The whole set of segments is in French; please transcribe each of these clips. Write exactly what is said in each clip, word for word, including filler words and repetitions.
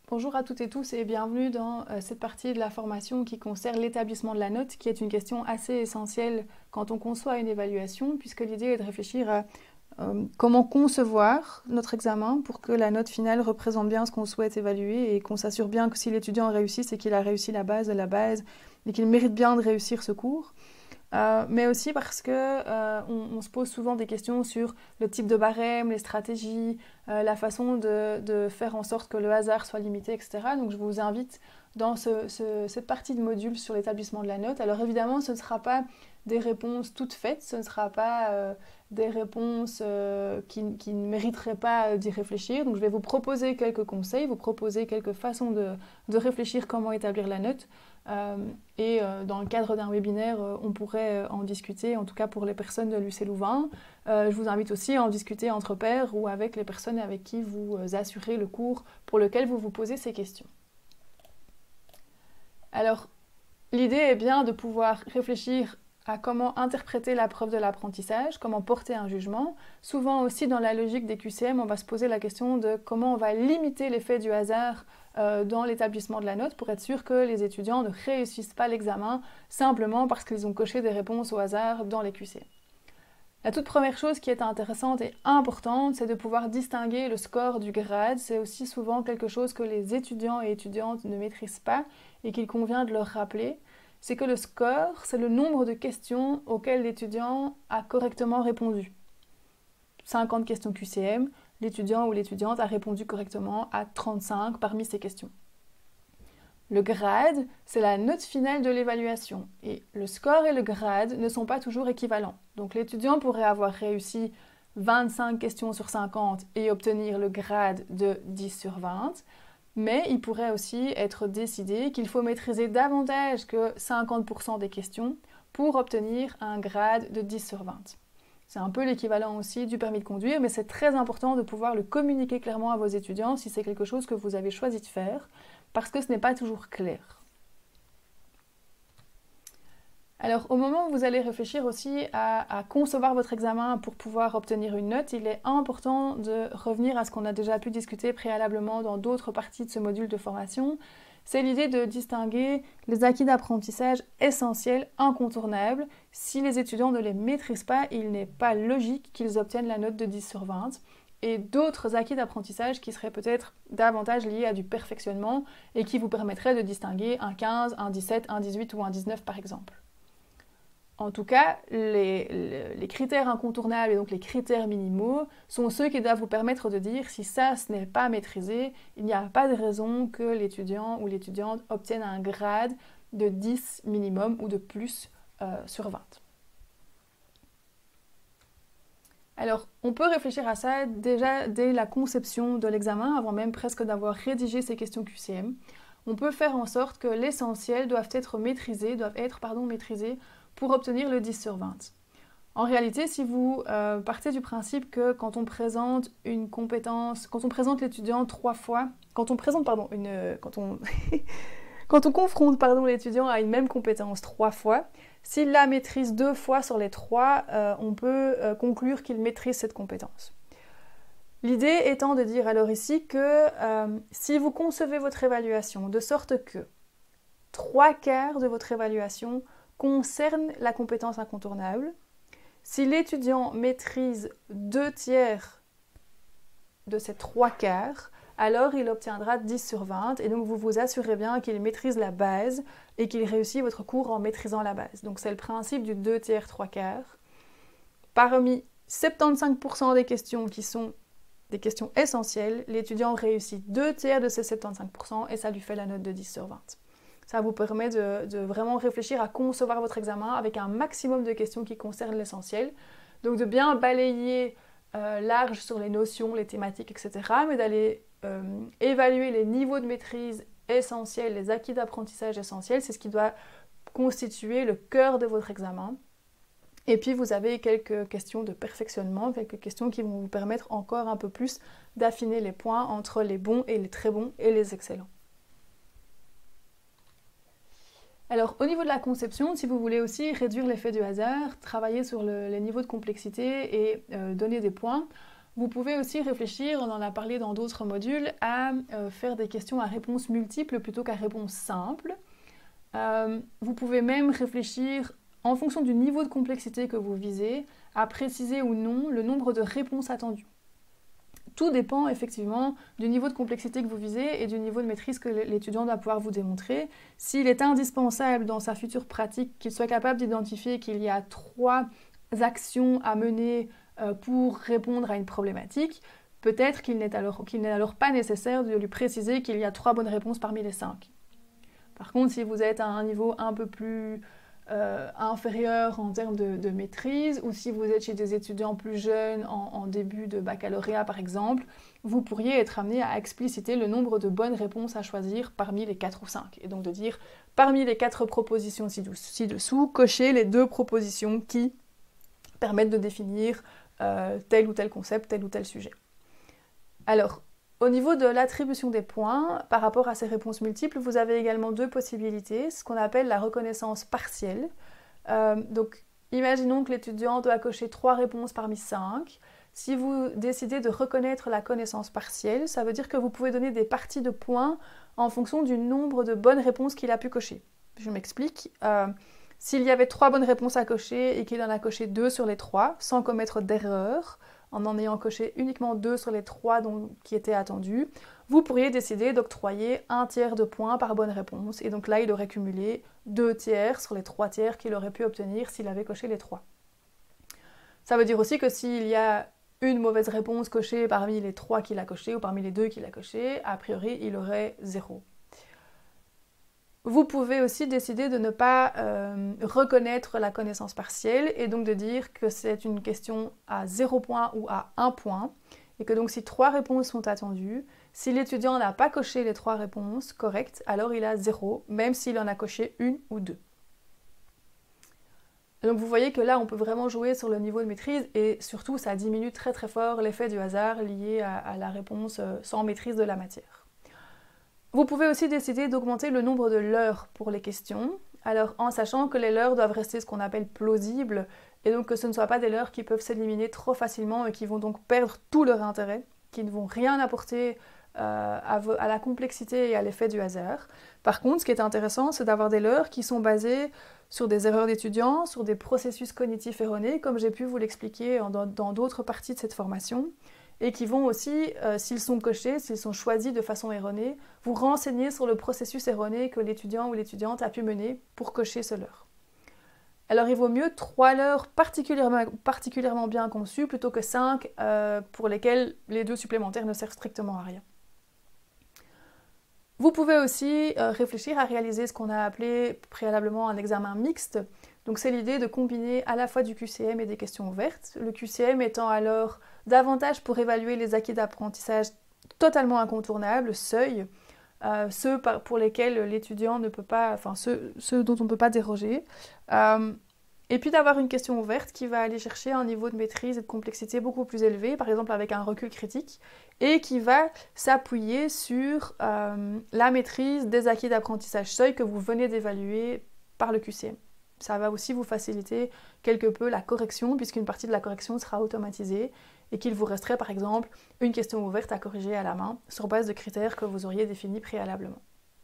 Bonjour à toutes et tous et bienvenue dans euh, cette partie de la formation qui concerne l'établissement de la note, qui est une question assez essentielle quand on conçoit une évaluation, puisque l'idée est de réfléchir à euh, comment concevoir notre examen pour que la note finale représente bien ce qu'on souhaite évaluer et qu'on s'assure bien que si l'étudiant réussit, c'est qu'il a réussi la base de la base et qu'il mérite bien de réussir ce cours. Euh, mais aussi parce que euh, on, on se pose souvent des questions sur le type de barème, les stratégies, euh, la façon de, de faire en sorte que le hasard soit limité, et cetera. Donc je vous invite dans ce, ce, cette partie de module sur l'établissement de la note. Alors évidemment, ce ne sera pas des réponses toutes faites, ce ne sera pas euh, des réponses euh, qui, qui ne mériteraient pas d'y réfléchir. Donc je vais vous proposer quelques conseils, vous proposer quelques façons de, de réfléchir comment établir la note. Euh, et euh, dans le cadre d'un webinaire, euh, on pourrait euh, en discuter, en tout cas pour les personnes de l'U C Louvain. Euh, je vous invite aussi à en discuter entre pairs ou avec les personnes avec qui vous euh, assurez le cours pour lequel vous vous posez ces questions. Alors, l'idée est bien de pouvoir réfléchir à comment interpréter la preuve de l'apprentissage, comment porter un jugement. Souvent aussi dans la logique des Q C M, on va se poser la question de comment on va limiter l'effet du hasard euh, dans l'établissement de la note pour être sûr que les étudiants ne réussissent pas l'examen simplement parce qu'ils ont coché des réponses au hasard dans les Q C M. La toute première chose qui est intéressante et importante, c'est de pouvoir distinguer le score du grade. C'est aussi souvent quelque chose que les étudiants et étudiantes ne maîtrisent pas et qu'il convient de leur rappeler. C'est que le score, c'est le nombre de questions auxquelles l'étudiant a correctement répondu. cinquante questions Q C M, l'étudiant ou l'étudiante a répondu correctement à trente-cinq parmi ces questions. Le grade, c'est la note finale de l'évaluation. Et le score et le grade ne sont pas toujours équivalents. Donc l'étudiant pourrait avoir réussi vingt-cinq questions sur cinquante et obtenir le grade de dix sur vingt, mais il pourrait aussi être décidé qu'il faut maîtriser davantage que cinquante pour cent des questions pour obtenir un grade de dix sur vingt. C'est un peu l'équivalent aussi du permis de conduire, mais c'est très important de pouvoir le communiquer clairement à vos étudiants si c'est quelque chose que vous avez choisi de faire, parce que ce n'est pas toujours clair. Alors au moment où vous allez réfléchir aussi à, à concevoir votre examen pour pouvoir obtenir une note, il est important de revenir à ce qu'on a déjà pu discuter préalablement dans d'autres parties de ce module de formation. C'est l'idée de distinguer les acquis d'apprentissage essentiels, incontournables. Si les étudiants ne les maîtrisent pas, il n'est pas logique qu'ils obtiennent la note de dix sur vingt. Et d'autres acquis d'apprentissage qui seraient peut-être davantage liés à du perfectionnement et qui vous permettraient de distinguer un quinze, un dix-sept, un dix-huit ou un dix-neuf par exemple. En tout cas, les, les, les critères incontournables et donc les critères minimaux sont ceux qui doivent vous permettre de dire si ça, ce n'est pas maîtrisé, il n'y a pas de raison que l'étudiant ou l'étudiante obtienne un grade de dix minimum ou de plus euh, sur vingt. Alors, on peut réfléchir à ça déjà dès la conception de l'examen, avant même presque d'avoir rédigé ces questions Q C M. On peut faire en sorte que l'essentiel doivent être maîtrisés, doivent être pardon, maîtrisés pour obtenir le dix sur vingt. En réalité, si vous euh, partez du principe que quand on présente une compétence, quand on présente l'étudiant trois fois, quand on présente, pardon, une, euh, quand on, quand on confronte, pardon, l'étudiant à une même compétence trois fois, s'il la maîtrise deux fois sur les trois, euh, on peut euh, conclure qu'il maîtrise cette compétence. L'idée étant de dire alors ici que euh, si vous concevez votre évaluation de sorte que trois quarts de votre évaluation concerne la compétence incontournable, si l'étudiant maîtrise deux tiers de ces trois quarts, alors il obtiendra dix sur vingt et donc vous vous assurez bien qu'il maîtrise la base et qu'il réussit votre cours en maîtrisant la base. Donc c'est le principe du deux tiers, trois quarts. Parmi soixante-quinze pour cent des questions qui sont des questions essentielles, l'étudiant réussit deux tiers de ces soixante-quinze pour cent et ça lui fait la note de dix sur vingt. Ça vous permet de, de vraiment réfléchir à concevoir votre examen avec un maximum de questions qui concernent l'essentiel. Donc de bien balayer euh, large sur les notions, les thématiques, et cetera, mais d'aller euh, évaluer les niveaux de maîtrise essentiels, les acquis d'apprentissage essentiels, c'est ce qui doit constituer le cœur de votre examen. Et puis vous avez quelques questions de perfectionnement, quelques questions qui vont vous permettre encore un peu plus d'affiner les points entre les bons et les très bons et les excellents. Alors au niveau de la conception, si vous voulez aussi réduire l'effet du hasard, travailler sur le, les niveaux de complexité et euh, donner des points, Vous pouvez aussi réfléchir, on en a parlé dans d'autres modules, à euh, faire des questions à réponse multiple plutôt qu'à réponse simple. Euh, vous pouvez même réfléchir, en fonction du niveau de complexité que vous visez, à préciser ou non le nombre de réponses attendues. Tout dépend effectivement du niveau de complexité que vous visez et du niveau de maîtrise que l'étudiant doit pouvoir vous démontrer. S'il est indispensable dans sa future pratique qu'il soit capable d'identifier qu'il y a trois actions à mener pour répondre à une problématique, peut-être qu'il n'est alors, qu'il n'est alors pas nécessaire de lui préciser qu'il y a trois bonnes réponses parmi les cinq. Par contre, si vous êtes à un niveau un peu plus euh, inférieur en termes de, de maîtrise, ou si vous êtes chez des étudiants plus jeunes en, en début de baccalauréat par exemple, vous pourriez être amené à expliciter le nombre de bonnes réponses à choisir parmi les quatre ou cinq. Et donc de dire, parmi les quatre propositions ci-dessous, cochez les deux propositions qui permettent de définir euh, tel ou tel concept, tel ou tel sujet. Alors, au niveau de l'attribution des points, par rapport à ces réponses multiples, vous avez également deux possibilités, ce qu'on appelle la reconnaissance partielle. Euh, donc, imaginons que l'étudiant doit cocher trois réponses parmi cinq. Si vous décidez de reconnaître la connaissance partielle, ça veut dire que vous pouvez donner des parties de points en fonction du nombre de bonnes réponses qu'il a pu cocher. Je m'explique. Euh, S'il y avait trois bonnes réponses à cocher et qu'il en a coché deux sur les trois, sans commettre d'erreur, en en ayant coché uniquement deux sur les trois dont, qui étaient attendus, vous pourriez décider d'octroyer un tiers de points par bonne réponse. Et donc là, il aurait cumulé deux tiers sur les trois tiers qu'il aurait pu obtenir s'il avait coché les trois. Ça veut dire aussi que s'il y a une mauvaise réponse cochée parmi les trois qu'il a cochés ou parmi les deux qu'il a cochés, a priori, il aurait zéro. Vous pouvez aussi décider de ne pas euh, reconnaître la connaissance partielle et donc de dire que c'est une question à zéro point ou à un point et que donc si trois réponses sont attendues, si l'étudiant n'a pas coché les trois réponses correctes, alors il a zéro, même s'il en a coché une ou deux. Donc vous voyez que là, on peut vraiment jouer sur le niveau de maîtrise et surtout, ça diminue très très fort l'effet du hasard lié à, à la réponse sans maîtrise de la matière. Vous pouvez aussi décider d'augmenter le nombre de leurres pour les questions, alors en sachant que les leurres doivent rester ce qu'on appelle plausibles, et donc que ce ne soient pas des leurres qui peuvent s'éliminer trop facilement et qui vont donc perdre tout leur intérêt, qui ne vont rien apporter euh, à, à la complexité et à l'effet du hasard. Par contre, ce qui est intéressant, c'est d'avoir des leurres qui sont basées sur des erreurs d'étudiants, sur des processus cognitifs erronés, comme j'ai pu vous l'expliquer dans d'autres parties de cette formation, et qui vont aussi, euh, s'ils sont cochés, s'ils sont choisis de façon erronée, vous renseigner sur le processus erroné que l'étudiant ou l'étudiante a pu mener pour cocher ce leurre. Alors il vaut mieux trois leurres particulièrement, particulièrement bien conçus plutôt que cinq euh, pour lesquels les deux supplémentaires ne servent strictement à rien. Vous pouvez aussi euh, réfléchir à réaliser ce qu'on a appelé préalablement un examen mixte. Donc c'est l'idée de combiner à la fois du Q C M et des questions ouvertes. Le Q C M étant alors davantage pour évaluer les acquis d'apprentissage totalement incontournables, seuils, euh, ceux par, pour lesquels l'étudiant ne peut pas, enfin ceux, ceux dont on ne peut pas déroger. Euh, et puis d'avoir une question ouverte qui va aller chercher un niveau de maîtrise et de complexité beaucoup plus élevé, par exemple avec un recul critique, et qui va s'appuyer sur euh, la maîtrise des acquis d'apprentissage seuil que vous venez d'évaluer par le Q C M. Ça va aussi vous faciliter quelque peu la correction, puisqu'une partie de la correction sera automatisée et qu'il vous resterait par exemple une question ouverte à corriger à la main sur base de critères que vous auriez définis préalablement.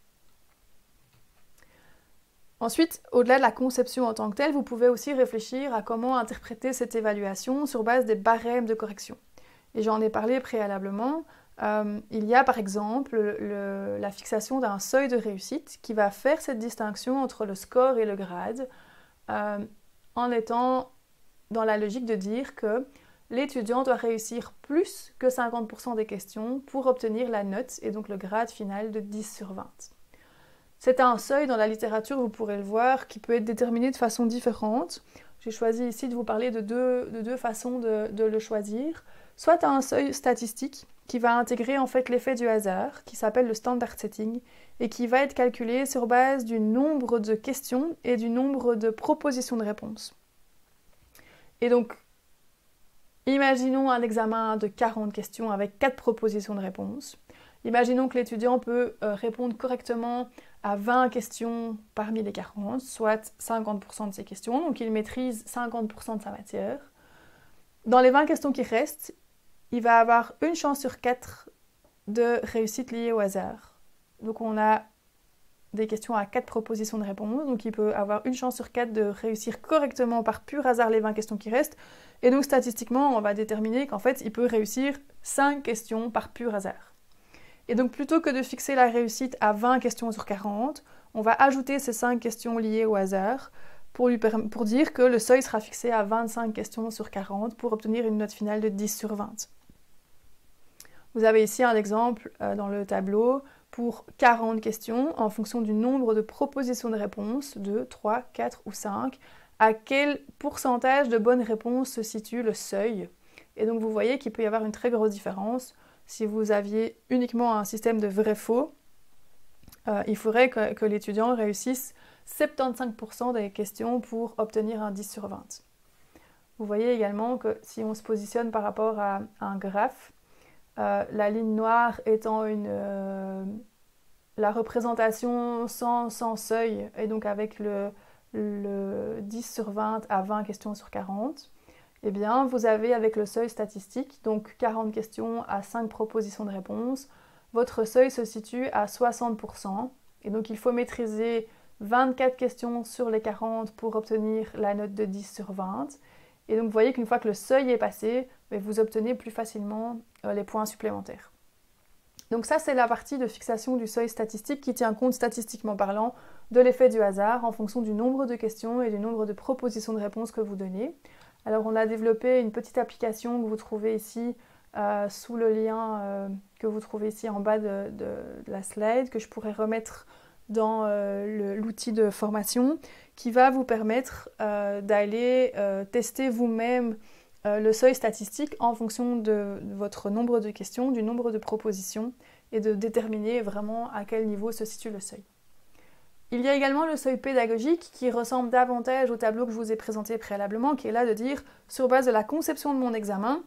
Ensuite, au-delà de la conception en tant que telle, vous pouvez aussi réfléchir à comment interpréter cette évaluation sur base des barèmes de correction. Et j'en ai parlé préalablement. Euh, il y a par exemple le, la fixation d'un seuil de réussite qui va faire cette distinction entre le score et le grade euh, en étant dans la logique de dire que l'étudiant doit réussir plus que cinquante pour cent des questions pour obtenir la note et donc le grade final de dix sur vingt. C'est un seuil dans la littérature, vous pourrez le voir, qui peut être déterminé de façon différente. J'ai choisi ici de vous parler de deux, de deux façons de, de le choisir. Soit un seuil statistique qui va intégrer en fait l'effet du hasard, qui s'appelle le standard setting, et qui va être calculé sur base du nombre de questions et du nombre de propositions de réponse. Et donc, imaginons un examen de quarante questions avec quatre propositions de réponse. Imaginons que l'étudiant peut euh, répondre correctement à vingt questions parmi les quarante, soit cinquante pour cent de ses questions, donc il maîtrise cinquante pour cent de sa matière. Dans les vingt questions qui restent, il va avoir une chance sur quatre de réussite liée au hasard. Donc on a des questions à quatre propositions de réponse, donc il peut avoir une chance sur quatre de réussir correctement par pur hasard les vingt questions qui restent, et donc statistiquement on va déterminer qu'en fait il peut réussir cinq questions par pur hasard. Et donc plutôt que de fixer la réussite à vingt questions sur quarante, on va ajouter ces cinq questions liées au hasard pour, lui pour dire que le seuil sera fixé à vingt-cinq questions sur quarante pour obtenir une note finale de dix sur vingt. Vous avez ici un exemple euh, dans le tableau pour quarante questions en fonction du nombre de propositions de réponse, deux, trois, quatre ou cinq. À quel pourcentage de bonnes réponses se situe le seuil? Et donc vous voyez qu'il peut y avoir une très grosse différence. Si vous aviez uniquement un système de vrai-faux, euh, il faudrait que, que l'étudiant réussisse soixante-quinze pour cent des questions pour obtenir un dix sur vingt. Vous voyez également que si on se positionne par rapport à un graphe, Euh, la ligne noire étant une, euh, la représentation sans, sans seuil, et donc avec le, le dix sur vingt à vingt questions sur quarante, eh bien vous avez avec le seuil statistique, donc quarante questions à cinq propositions de réponse, votre seuil se situe à soixante pour cent, et donc il faut maîtriser vingt-quatre questions sur les quarante pour obtenir la note de dix sur vingt. Et donc vous voyez qu'une fois que le seuil est passé, vous obtenez plus facilement les points supplémentaires. Donc ça, c'est la partie de fixation du seuil statistique qui tient compte statistiquement parlant de l'effet du hasard en fonction du nombre de questions et du nombre de propositions de réponses que vous donnez. Alors on a développé une petite application que vous trouvez ici euh, sous le lien euh, que vous trouvez ici en bas de, de, de la slide, que je pourrais remettre dans euh, l'outil de formation, qui va vous permettre euh, d'aller euh, tester vous-même Euh, le seuil statistique en fonction de, de votre nombre de questions, du nombre de propositions et de déterminer vraiment à quel niveau se situe le seuil. Il y a également le seuil pédagogique qui ressemble davantage au tableau que je vous ai présenté préalablement, qui est là de dire, sur base de la conception de mon examen,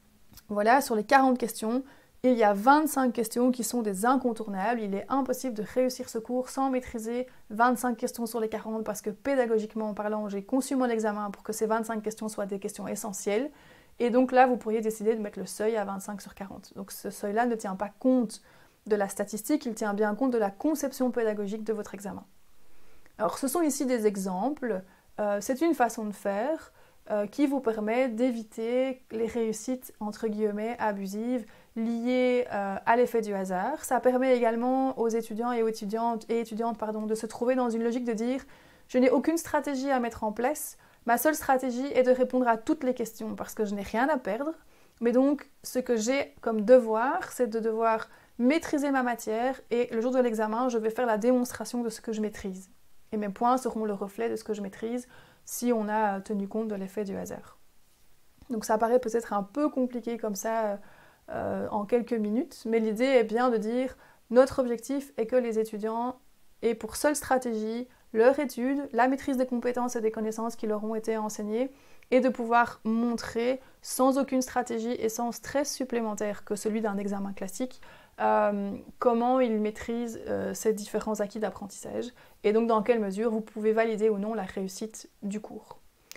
voilà, sur les quarante questions, il y a vingt-cinq questions qui sont des incontournables. Il est impossible de réussir ce cours sans maîtriser vingt-cinq questions sur les quarante parce que pédagogiquement parlant, j'ai conçu mon examen pour que ces vingt-cinq questions soient des questions essentielles. Et donc là, vous pourriez décider de mettre le seuil à vingt-cinq sur quarante. Donc ce seuil-là ne tient pas compte de la statistique, il tient bien compte de la conception pédagogique de votre examen. Alors ce sont ici des exemples. Euh, c'est une façon de faire euh, qui vous permet d'éviter les réussites entre guillemets abusives liées euh, à l'effet du hasard. Ça permet également aux étudiants et aux étudiantes, et étudiantes pardon, de se trouver dans une logique de dire « je n'ai aucune stratégie à mettre en place, ma seule stratégie est de répondre à toutes les questions parce que je n'ai rien à perdre, mais donc ce que j'ai comme devoir, c'est de devoir maîtriser ma matière et le jour de l'examen, je vais faire la démonstration de ce que je maîtrise. Et mes points seront le reflet de ce que je maîtrise si on a tenu compte de l'effet du hasard. » Donc ça paraît peut-être un peu compliqué comme ça euh, en quelques minutes, mais l'idée est bien de dire notre objectif est que les étudiants aient pour seule stratégie leur étude, la maîtrise des compétences et des connaissances qui leur ont été enseignées et de pouvoir montrer sans aucune stratégie et sans stress supplémentaire que celui d'un examen classique euh, comment ils maîtrisent euh, ces différents acquis d'apprentissage et donc dans quelle mesure vous pouvez valider ou non la réussite du cours.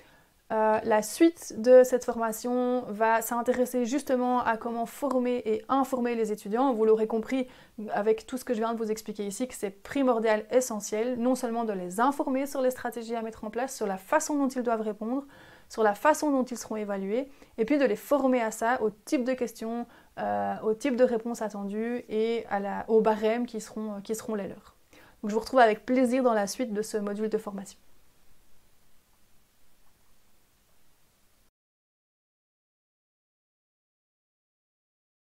Euh, la suite de cette formation va s'intéresser justement à comment former et informer les étudiants. Vous l'aurez compris avec tout ce que je viens de vous expliquer ici, que c'est primordial, essentiel, non seulement de les informer sur les stratégies à mettre en place, sur la façon dont ils doivent répondre, sur la façon dont ils seront évalués, et puis de les former à ça, au type de questions, euh, au type de réponses attendues et à la, aux barèmes qui seront, qui seront les leurs. Donc je vous retrouve avec plaisir dans la suite de ce module de formation.